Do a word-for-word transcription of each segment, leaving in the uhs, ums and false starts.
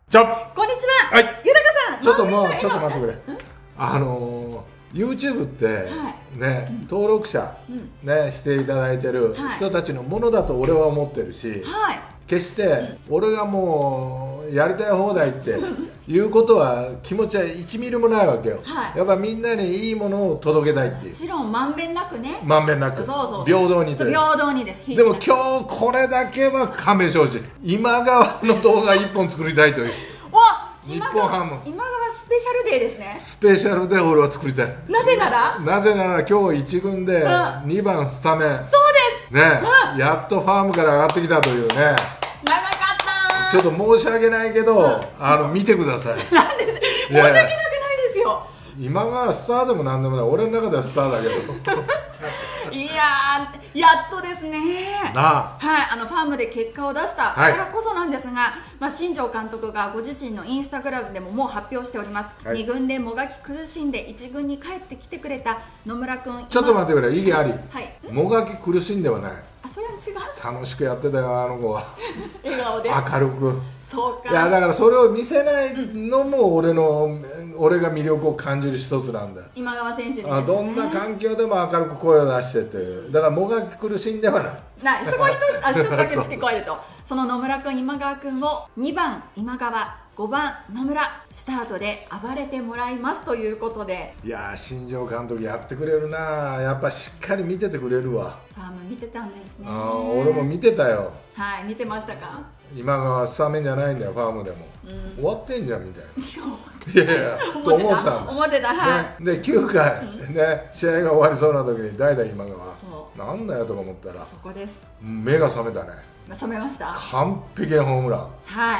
じゃこんにちは。 はい、 豊さん。 ちょっともうちょっと待ってくれ。あのー、YouTube ってね、うん、登録者、うん、ねしていただいてる人たちのものだと俺は思ってるし、はい、決して俺がもうやりたい放題っていうことは気持ちはいちミリもないわけよ。はい、やっぱみんなにいいものを届けたいっていう。 もちろんまんべんなくね。 まんべんなく。そうそうそう、平等にという。 平等にです。 でも今日これだけは勘弁してほしい。今川の動画いっぽん作りたいという。日本ハム今川スペシャルデーですね。 スペシャルで俺は作りたい。 なぜならなぜなら今日一軍でにばんスタメン、うん、そうですね、うん、やっとファームから上がってきたというね。 長かった。 ちょっと申し訳ないけど、うん、あの見てください。 なんで申し訳なくないですよ。 今川スターでもなんでもない。俺の中ではスターだけどいやー、やっとですね。なあ、はい、あのファームで結果を出したからこそなんですが、はい、まあ、新庄監督がご自身のインスタグラムでももう発表しております。はい、に軍でもがき苦しんでいち軍に帰ってきてくれた野村君。 ちょっと待ってくれ、意義あり。はい、もがき苦しんではない。 あ、それは違う。 楽しくやってたよ、あの子は。 笑顔で明るく。 そうか。 いやだからそれを見せないのも俺の、うん、俺が魅力を感じる一つなんだ。 今川選手にですね。 あ、どんな環境でも明るく声を出してっていう。だからもがき苦しんではない。 ない。そこを一つ、あ、一つだけ付け加えると、その野村君、今川君をにばん今川、ごばん野村スタートで暴れてもらいますということで。 いやー、新庄監督やってくれるな。やっぱしっかり見ててくれるわ。 ファーム見てたんですね。 あ、俺も見てたよ。 はい、見てましたか。 今川スタメンじゃないんだよ、ファームでも、うん、終わってんじゃんみたいな。いやいやと思ってたんだ。 思ってた、はい、 ね、できゅうかい、ね、試合が終わりそうな時に代打今川なんだよとか思ったら、そこです。 目が覚めたね。 覚めました。 完璧なホームラン。 はい。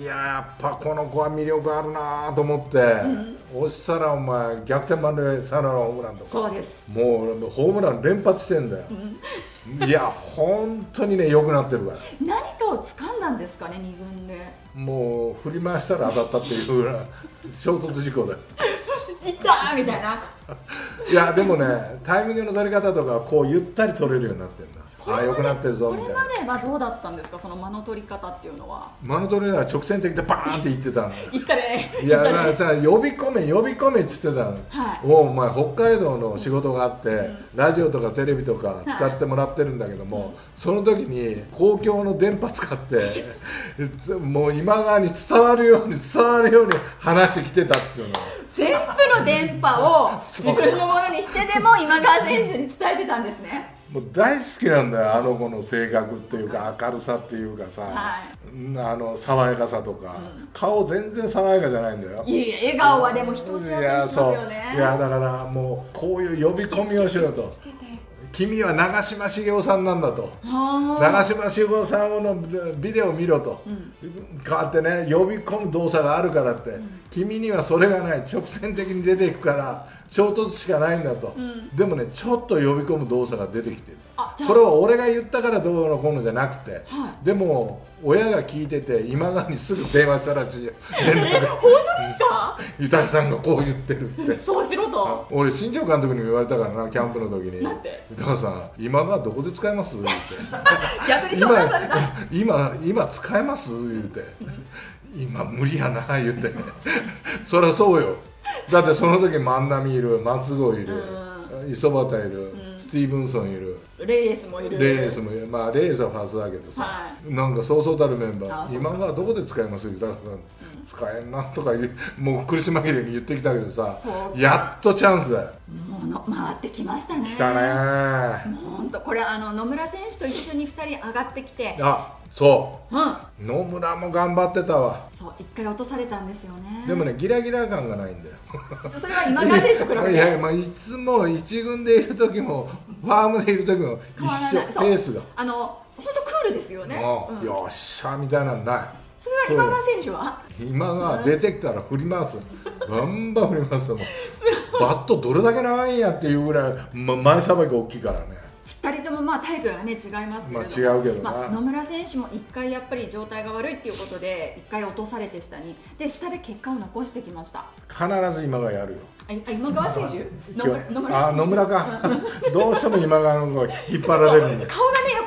いや、やっぱこの子は魅力あるなと思って、うん、押したらお前逆転満塁サヨナラホームランとか。 そうです。 もうホームラン連発してんだよ。うん、いや本当にね良くなってるから。 何かを掴んだんですかね、に軍で。 もう振り回したら当たったっていうような衝突事故だよ。 いったーみたいな。 いやでもね、タイミングの取り方とかこうゆったり取れるようになってるんだ。あ、良くなってるぞみたいな。 これまではどうだったんですか、その間の取り方っていうのは。 間の取り方は直線的でバーンって言ってたの。 言ったね。 いやだからさ、呼び込め呼び込めっつってたの。はい、おお前北海道の仕事があって、うん、ラジオとかテレビとか使ってもらってるんだけども、はい、その時に公共の電波使ってもう今川に伝わるように伝わるように話してきてたっていうの。 全部の電波を自分のものにしてでも今川選手に伝えてたんですね。 もう大好きなんだよ、あの子の性格っていうか明るさっていうかさ、はい、あの爽やかさとか、うん、顔全然爽やかじゃないんだよ。 いやいや、笑顔はでも人を幸せにしますよね。 いやだからもうこういう呼び込みをしろと。君は長嶋茂雄さんなんだと。長嶋茂雄さんのビデオを見ろと、うん、変わってね、呼び込む動作があるからって、うん、君にはそれがない、直線的に出ていくから衝突しかないんだと、うん、でもね、ちょっと呼び込む動作が出てきてる。これは俺が言ったからどうのこうのじゃなくて、はい、でも親が聞いてて今川にすぐ電話したらしいよ。 えー、本当ですか。 豊さんがこう言ってるって。 そうしろと。 俺新庄監督にも言われたからな、キャンプの時に。 なんて。 豊さん、今川どこで使えますって逆に相談された。 今今使えます言うて、今無理やな言うてそりゃそうよ。だってその時万波いる、松郷いる、磯端いる、うん、スティーブンソンいる、 レースもいる。 レースもいる。まあレースはファーストだけどさ、はい、なんかそうそうたるメンバー、今川どこで使えますって言ったら、うん、使えんなとか言う、もう苦し紛れに言ってきたけどさ、やっとチャンスだよ。 もうの回ってきましたね。 来たね。 もう本当これあの野村選手と一緒にふたり上がってきて、 あ、そう、うん、野村も頑張ってたわ。 そう、一回落とされたんですよね。 でもね、ギラギラ感がないんだよ。 それは今川選手と比べて。 いや、まあいつも一軍でいる時もファームでいる時も一緒、ペースが。 あの本当クールですよね。 うん、よっしゃみたいなのない。 それは今川選手は？ 今川出てきたら振り回す。バンバン振り回すもん。バットどれだけ長いんやっていうぐらい、ま、前さばき大きいからね。 ふたりともまあタイプがね違いますけれども、 まあ違うけどな、 まあ、野村選手もいっかいやっぱり状態が悪いっていうことでいっかい落とされて下にで下で結果を残してきました。 必ず今川やるよ。 あ、今川選手、 野村あ野村かどうしても今川の方が引っ張られるんで顔がねやっ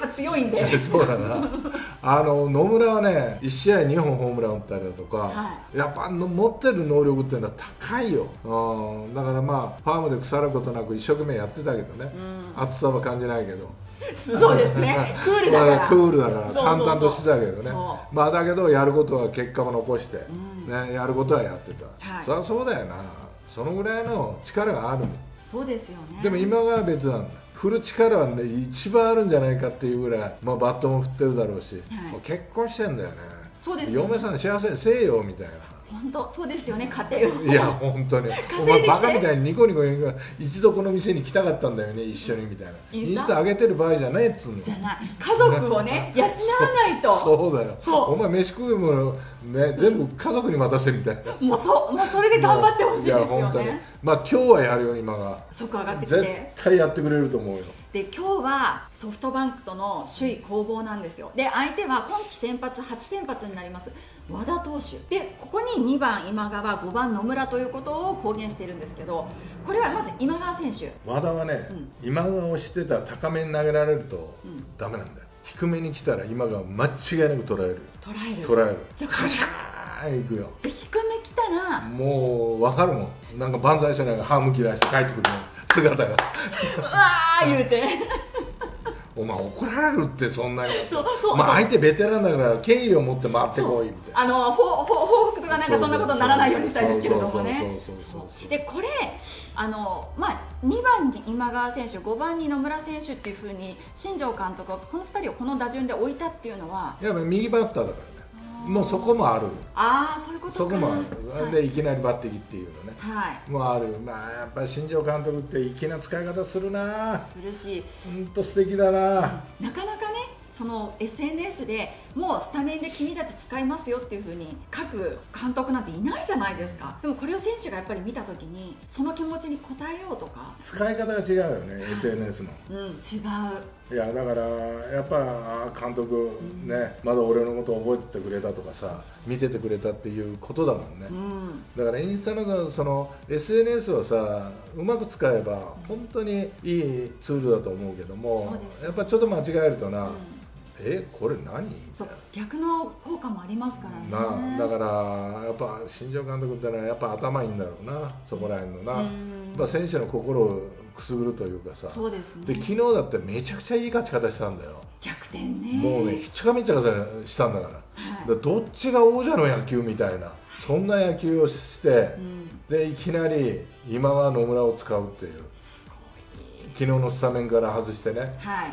ぱ強いんでそうだな。あの野村はねいち試合にほんホームラン打ったりだとか、はい、やっぱの持ってる能力っていうのは高いよ。うん、だからまあファームで腐ることなく一生懸命やってたけどね、うん、暑さは感じないけど。 そうですね、クールだからクールだから淡々としてたけどね。まあだけどやることは結果を残して、うん、ね、やることはやってた、はい、そりゃそうだよな。そのぐらいの力がある。 そうですよね。 でも今は別なんだ。振る力は、ね、一番あるんじゃないかっていうぐらい、まあ、バットも振ってるだろうし、はい、もう結婚してんだよね。 そうですよね。 嫁さん幸せにせえよみたいな。 本当そうですよね、家庭を。 いや本当にお前バカみたいにニコニコニコ一度この店に来たかったんだよね、一緒にみたいな。インスタ上げてる場合じゃないっつうの。 じゃない、家族をね養わないと。 そうだよ。お前飯食うもね全部家族に待たせみたいな。 もうそもうそれで頑張ってほしいですよね。いや本当に。 まあ今日はやるよ今が。 そこ上がってきて。 絶対やってくれると思うよ。 で今日はソフトバンクとの首位攻防なんですよ。で相手は今季先発初先発になります和田投手で、ここににばん今川、ごばん野村ということを公言しているんですけど、これはまず今川選手。 和田はね、うん、今川をしてたら高めに投げられるとダメなんだよ。低めに来たら今川間違いなく捉える捉える捉えるじゃあカシャーンいくよ。 で低め来たらもう分かるもん。なんか万歳してないが歯むき出して帰ってくる姿がうわー言うてお前怒られるってそんなに。 そうそう、 まあ相手ベテランだから敬意を持って回ってこいみたいな。 あの報復とかなんかそんなことにならないようにしたいですけれどもね。でこれあのまあにばんに今川選手、ごばんに野村選手っていうふうに新庄監督はこのふたりをこの打順で置いたっていうのは、 やっぱり右バッターだからね。もうそこもある。 ああそういうことか。 そこもある。で、はい、いきなりバッテリーっていうのね、 はい、 もうある。まあやっぱり新庄監督って粋な使い方するな。 するし、 本当素敵だな、うん、 なかなかねその エスエヌエス でもうスタメンで君たち使いますよっていう風に書く監督なんていないじゃないですか。でもこれを選手がやっぱり見た時にその気持ちに応えようとか、 使い方が違うよね、エスエヌエス の。 うん、違う。 いやだからやっぱ監督ね、うん、まだ俺のことを覚えててくれたとかさ、見ててくれたっていうことだもんね、うん、だからインスタのその エスエヌエス をさうまく使えば本当にいいツールだと思うけども、やっぱちょっと間違えるとな、うん、えこれ何？ そう逆の効果もありますからね。 なだからやっぱ新庄監督ってのはやっぱ頭いいんだろうな、そこら辺のな、やっぱ選手の心をくすぐるというかさ。 そうですね。 で昨日だってめちゃくちゃいい勝ち方したんだよ。 逆転ね。 もうねひっちゃかめっちゃかしたんだから、はい、だからどっちが王者の野球みたいな、そんな野球をして、うん、でいきなり今は野村を使うっていう、すごい昨日のスタメンから外してね、 はい、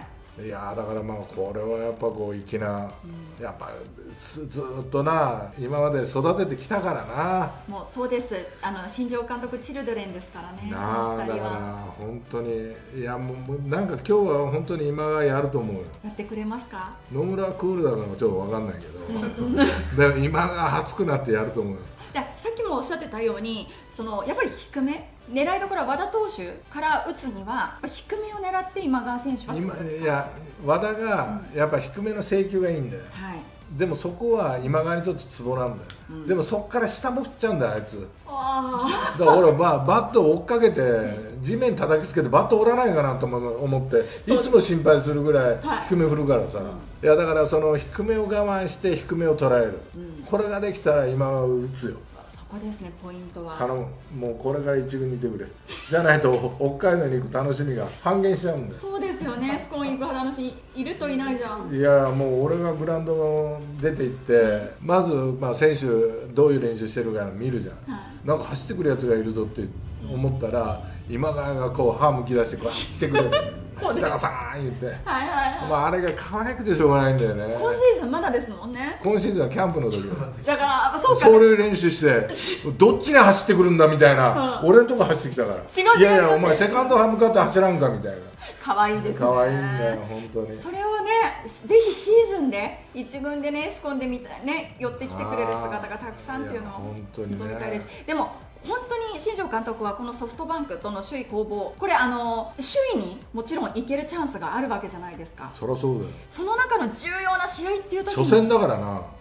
いやだからまあこれはやっぱこう粋な、うん、やっぱずずっとな今まで育ててきたからな。 もうそうです。あの新庄監督チルドレンですからね。 なあだから本当にいやもうなんか今日は本当に今がやると思うよ。 やってくれますか？ 野村はクールだからちょっと分かんないけどでも今が熱くなってやると思うよ。 さっきもおっしゃってたようにそのやっぱり低め狙いどころは和田投手から打つには低めを狙って今川選手は今いや和田がやっぱ低めの制球がいいんだよ、はい、でもそこは今川にとってツボなんだよ、うん、でもそこから下も振っちゃうんだよあいつ。あだから俺はバットを追っかけて地面叩きつけてバット折らないかなと思っていつも心配するぐらい低め振るからさ、はい、いやだからその低めを我慢して低めを捉える、うん、これができたら今は打つよ。 ここですねポイントは。 頼む、もうこれから一軍にいてくれ。じゃないと北海道に行く楽しみが半減しちゃうんだよ。 そうですよね。スコーン行く話いるといないじゃん。 いやもう俺がグラウンド出て行ってまずまあ選手どういう練習してるか見るじゃん、はい、なんか走ってくるやつがいるぞって思ったら今川がこう歯むき出してこう来てくれる高さん言って、はいはいはい、まあ、あれが可愛くてしょうがないんだよね。 今シーズンまだですもんね。 今シーズンはキャンプの時だからそうか走塁練習してどっちに走ってくるんだみたいな、うん、俺んとこ走ってきたから違う違う、 いやいやお前セカンドハムカって走らんかみたいな。 可愛いですね。 可愛いんだよ本当に。 それをねぜひシーズンで一軍でねスコンでみたいね寄ってきてくれる姿がたくさんっていうのを本当にね見たいです。でも本当に新庄監督はこのソフトバンクとの首位攻防、これあの首位にもちろん行けるチャンスがあるわけじゃないですか。 そりゃそうだよ。 その中の重要な試合っていう時に初戦だからな。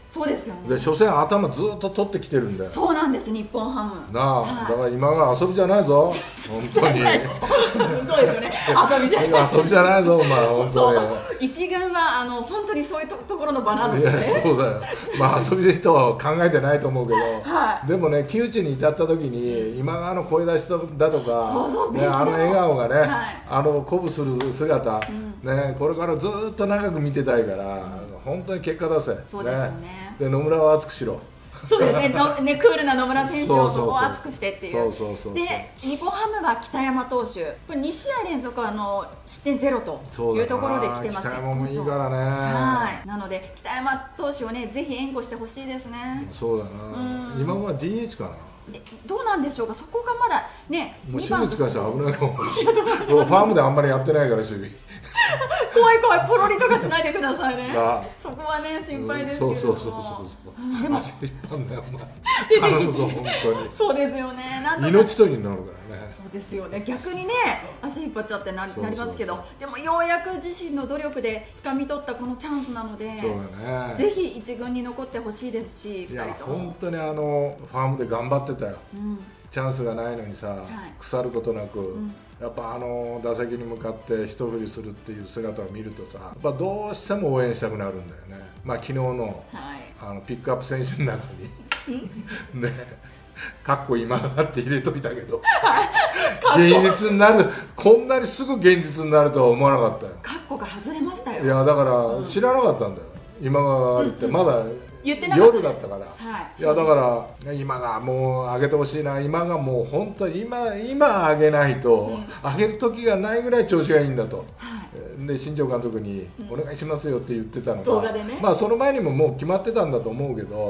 そうですよね。 で初戦頭ずっと取ってきてるんだよ。 そうなんです、日本ハムなあ、はい、だから今が遊びじゃないぞ本当に。そうですよね、遊びじゃない遊びじゃないぞお前本当に。 一軍はあの本当にそういうところの場なので、ね、 いやそうだよ。まあ遊びで人は考えてないと思うけど、はい、でもね窮地に至った時に今川の声出しだとか、そうそうね、あの笑顔がね、はい、あの鼓舞する姿、うん、ね、これからずっと長く見てたいから、うん、本当に結果出せ。 そうですよね。 で野村を熱くしろ。 そうですね、のね、クールな野村選手をそこを熱くしてっていう。で、日本ハムは北山投手、これに試合連続あの失点ゼロというところで来てます。 北山もいいからね。 はい。なので北山投手をねぜひ援護してほしいですね。 そうだな。今は ディーエイチ かな。 どうなんでしょうか、そこがまだね。 もう守備つかしたら危ないかも。ファームであんまりやってないから守備。 怖い怖い、ポロリとかしないでくださいね。そこはね心配ですけども。 そうそうそうそう。でも足引っ張んだよお前。頼むぞ本当に。 そうですよね。 命取りになるからね。 そうですよね。逆にね足引っ張っちゃってなりますけど、でもようやく自身の努力で掴み取ったこのチャンスなので、ぜひ一軍に残ってほしいですし、 いや本当にあのファームで頑張ってたよ。チャンスがないのにさ、腐ることなく。やっぱあの打席に向かって一振りするっていう姿を見るとさ、やっぱどうしても応援したくなるんだよね。まあ昨日の、はい、あのピックアップ選手の中にね、かっこ今だって入れといたけど現実になる、こんなにすぐ現実になるとは思わなかったよ。 かっこが外れましたよ。 いやだから知らなかったんだよ、今川があるってまだ夜だったから、はい、いやだから今がもう上げてほしいな。今がもう本当に今今上げないと、うん、上げる時がないぐらい調子がいいんだと、はい、で新庄監督に「お願いしますよ」って言ってたのが、動画でね、まあその前にももう決まってたんだと思うけど、はい、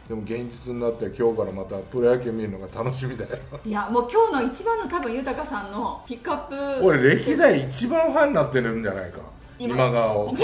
でも現実になって今日からまたプロ野球見るのが楽しみだよ。 いやもう今日の一番の多分豊さんのピックアップ、 俺歴代一番ファンになってるんじゃないか今川を。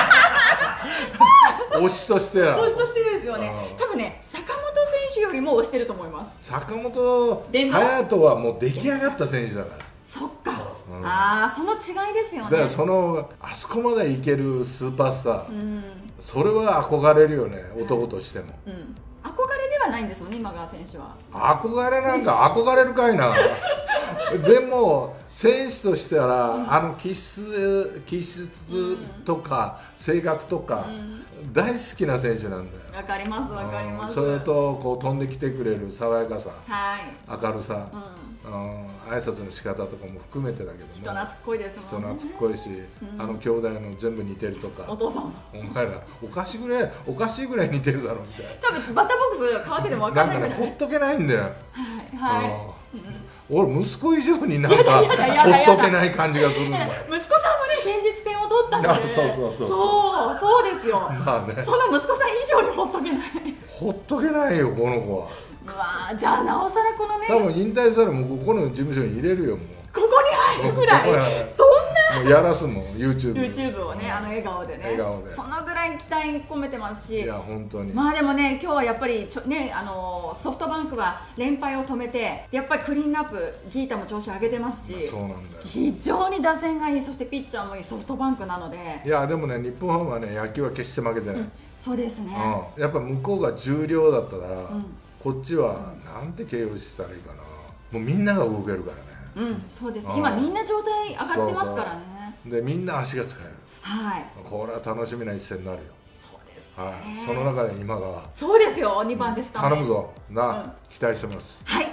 推しとしては推しとしてですよね。多分ね坂本選手よりも推してると思います。 坂本勇人はもう出来上がった選手だから。 そっか、うん、ああその違いですよね。 だからそのあそこまでいけるスーパースター、うん、それは憧れるよね、男としても、うん、 憧れではないんですもんね今川選手は。 憧れなんか憧れるかいな。でも選手としては、うん、あの気質気質とか、うん、性格とか、うん、大好きな選手なんだよ。 わかりますわかります。 それとこう飛んできてくれる爽やかさ、 はい、 明るさ、うん、挨拶の仕方とかも含めてだけども人懐っこいですもんね。 人懐っこいし、うん、あの兄弟の全部似てるとか、 お父さんお前らおかしいぐらいおかしいぐらい似てるだろみたいな。 多分バッターボックス変わってても分かんないぐらい、 なんかねほっとけないんだよ。 はいはい、 俺息子以上になんかほっとけない感じがするんだよ。 息子さんもね先日点を取ったんで、 そうそうそうそうそうですよ。 まあね、 その息子さん以上にほっとけない。 ほっとけないよこの子は。 うわじゃあなおさらこのね、 多分引退したらもうここの事務所に入れるよもう。 ここに入るぐらい、そんなもうやらすもん YouTube, YouTube をね、あの笑顔でね、 笑顔でそのぐらい期待込めてますし、 いや本当にまあでもね今日はやっぱりちょ、ね、あのソフトバンクは連敗を止めてやっぱりクリーンアップギータも調子上げてますし、 そうなんだよ、 非常に打線がいい、そしてピッチャーもいいソフトバンクなので。 いやでもね日本ハムはね野球は決して負けてない、うん、 そうですね、 うん、やっぱ向こうが重量だったから、うん、こっちはなんて形容したらいいかな、もうみんなが動けるからね。 うん、そうですね。今みんな状態上がってますからね。 そうそうでみんな足が使える。 はい。 これは楽しみな一戦になるよ。 そうですね。 はい。その中で今が。 そうですよ。にばんですか、ね。 頼むぞ。な、うん、期待してます。 はい。